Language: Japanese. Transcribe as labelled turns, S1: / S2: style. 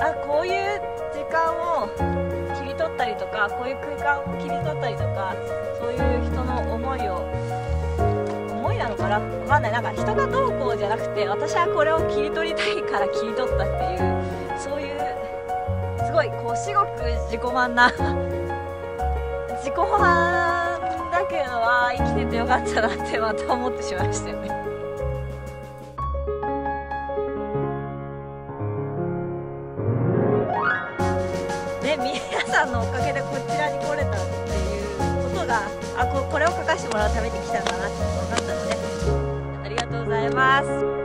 S1: こういう時間を切り取ったりとか、こういう空間を切り取ったりとか、そういう人の思いなのかな、わかんない。なんか人がどうこうじゃなくて、私はこれを切り取りたいから切り取ったっていう、そういうすごいこう至極自己満な自己満だけど、生きててよかったなってまた思ってしまいましたよね。で、皆さんのおかげでこちらに来れたっていうことが、これを書かせてもらうために来たんだなって分かったので、ありがとうございます。